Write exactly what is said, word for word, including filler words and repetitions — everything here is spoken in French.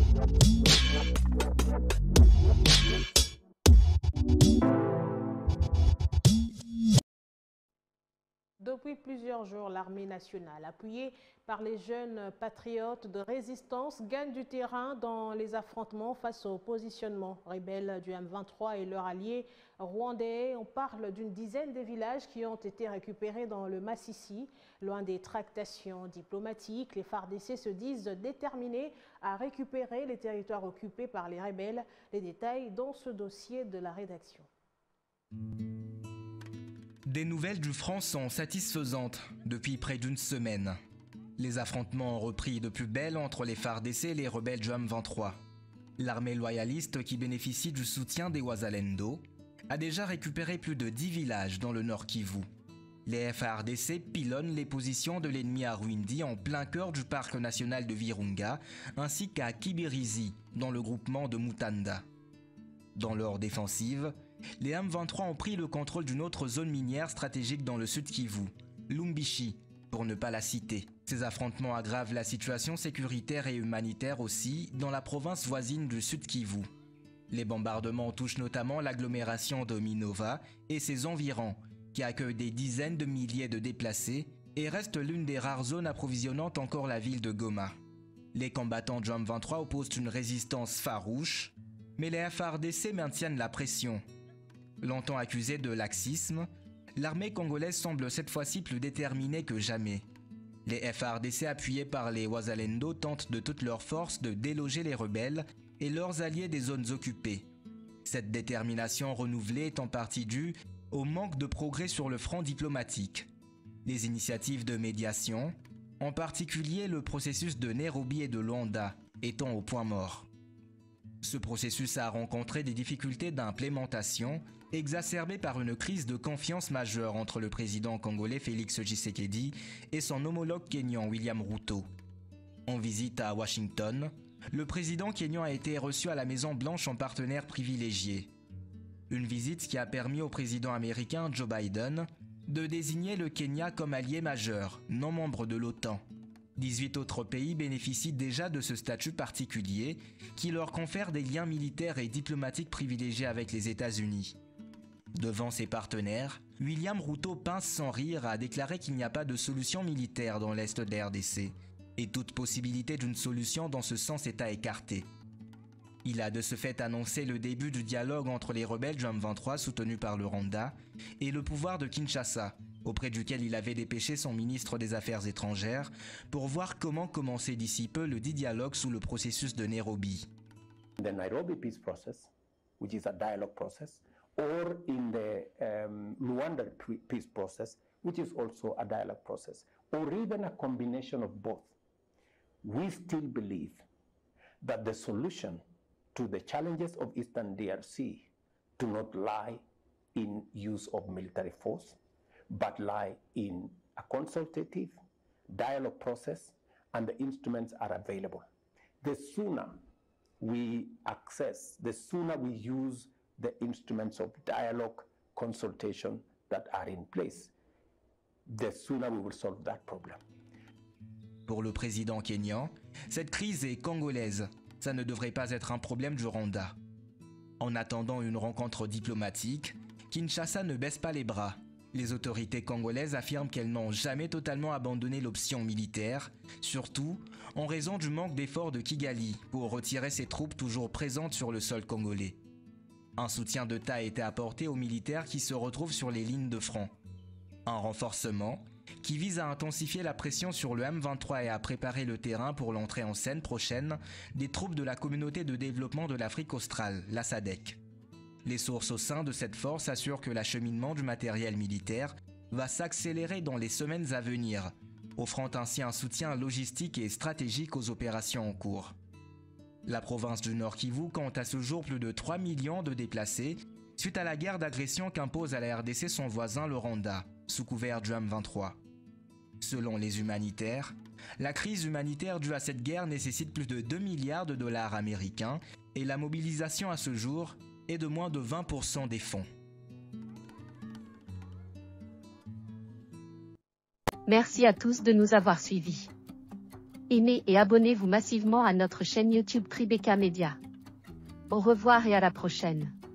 Depuis plusieurs jours, l'armée nationale, appuyée par les jeunes patriotes de résistance, gagne du terrain dans les affrontements face au positionnement rebelle du M vingt-trois et leurs alliés rwandais. On parle d'une dizaine de villages qui ont été récupérés dans le Massissi. Loin des tractations diplomatiques, les F A R D C se disent déterminés à récupérer les territoires occupés par les rebelles. Les détails dans ce dossier de la rédaction. Des nouvelles du front sont satisfaisantes depuis près d'une semaine. Les affrontements ont repris de plus belle entre les F A R D C et les rebelles du M vingt-trois. L'armée loyaliste, qui bénéficie du soutien des Wazalendo, a déjà récupéré plus de dix villages dans le Nord Kivu. Les F A R D C pilonnent les positions de l'ennemi à Rwindi en plein cœur du parc national de Virunga, ainsi qu'à Kibirizi, dans le groupement de Mutanda. Dans leur défensive, les M vingt-trois ont pris le contrôle d'une autre zone minière stratégique dans le sud Kivu, Lumbishi, pour ne pas la citer. Ces affrontements aggravent la situation sécuritaire et humanitaire aussi dans la province voisine du sud Kivu. Les bombardements touchent notamment l'agglomération de Minova et ses environs, qui accueille des dizaines de milliers de déplacés et reste l'une des rares zones approvisionnant encore la ville de Goma. Les combattants du M vingt-trois opposent une résistance farouche, mais les F A R D C maintiennent la pression. Longtemps accusée de laxisme, l'armée congolaise semble cette fois-ci plus déterminée que jamais. Les F A R D C appuyés par les Wazalendo tentent de toutes leurs forces de déloger les rebelles et leurs alliés des zones occupées. Cette détermination renouvelée est en partie due au manque de progrès sur le front diplomatique. Les initiatives de médiation, en particulier le processus de Nairobi et de Luanda, étant au point mort. Ce processus a rencontré des difficultés d'implémentation, exacerbées par une crise de confiance majeure entre le président congolais Félix Tshisekedi et son homologue kényan William Ruto. En visite à Washington, le président kényan a été reçu à la Maison-Blanche en partenaire privilégié. Une visite qui a permis au président américain Joe Biden de désigner le Kenya comme allié majeur, non membre de l'OTAN. dix-huit autres pays bénéficient déjà de ce statut particulier qui leur confère des liens militaires et diplomatiques privilégiés avec les États-Unis. Devant ses partenaires, William Ruto pince sans rire a déclaré qu'il n'y a pas de solution militaire dans l'Est de la R D C et toute possibilité d'une solution dans ce sens est à écarter. Il a de ce fait annoncé le début du dialogue entre les rebelles du M vingt-trois soutenus par le Rwanda et le pouvoir de Kinshasa, auprès duquel il avait dépêché son ministre des Affaires étrangères pour voir comment commencer d'ici peu le dit dialogue sous le processus de Nairobi. The Nairobi peace process, which is a dialogue process, or in the um, Luanda peace process, which is also a dialogue process, or even a combination of both, we still believe that the solution to the challenges of Eastern D R C do not lie in use of military force, but lie in a consultative dialogue process, and the instruments are available. The sooner we access, the sooner we use the instruments of dialogue, consultation that are in place, the sooner we will solve that problem. Pour le président kényan, cette crise est congolaise. Ça ne devrait pas être un problème du Rwanda. En attendant une rencontre diplomatique, Kinshasa ne baisse pas les bras. Les autorités congolaises affirment qu'elles n'ont jamais totalement abandonné l'option militaire, surtout en raison du manque d'efforts de Kigali pour retirer ses troupes toujours présentes sur le sol congolais. Un soutien de taille a été apporté aux militaires qui se retrouvent sur les lignes de front. Un renforcement qui vise à intensifier la pression sur le M vingt-trois et à préparer le terrain pour l'entrée en scène prochaine des troupes de la communauté de développement de l'Afrique australe, la S A D C. Les sources au sein de cette force assurent que l'acheminement du matériel militaire va s'accélérer dans les semaines à venir, offrant ainsi un soutien logistique et stratégique aux opérations en cours. La province du Nord Kivu compte à ce jour plus de trois millions de déplacés suite à la guerre d'agression qu'impose à la R D C son voisin le Rwanda, sous couvert du M vingt-trois. Selon les humanitaires, la crise humanitaire due à cette guerre nécessite plus de deux milliards de dollars américains et la mobilisation à ce jour est de moins de vingt pour cent des fonds. Merci à tous de nous avoir suivis. Aimez et abonnez-vous massivement à notre chaîne YouTube Tribeca Media. Au revoir et à la prochaine.